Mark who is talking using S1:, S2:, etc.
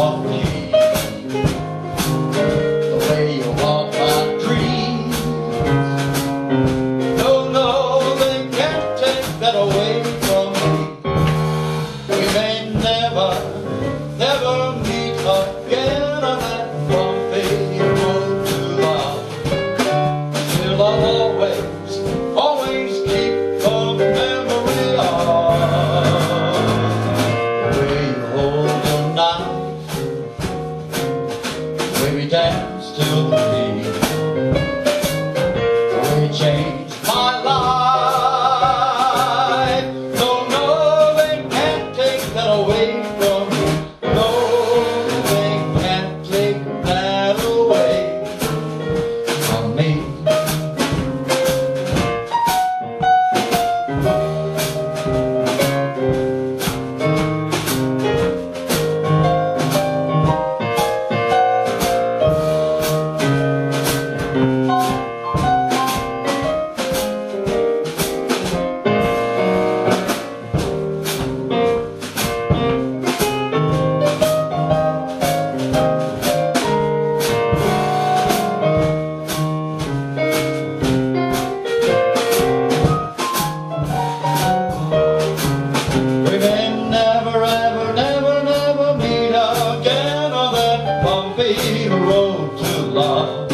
S1: off key. The way you walk my dreams. No, they can't take that away from me. We may never meet again on that bumpy road to love. Still I'll always keep the memory of the way you hold your knife, the way we dance till the beat, the way you changed my life. No, they can't take that away from me. No, they can't take that away from me. We may never meet again on that bumpy road to love.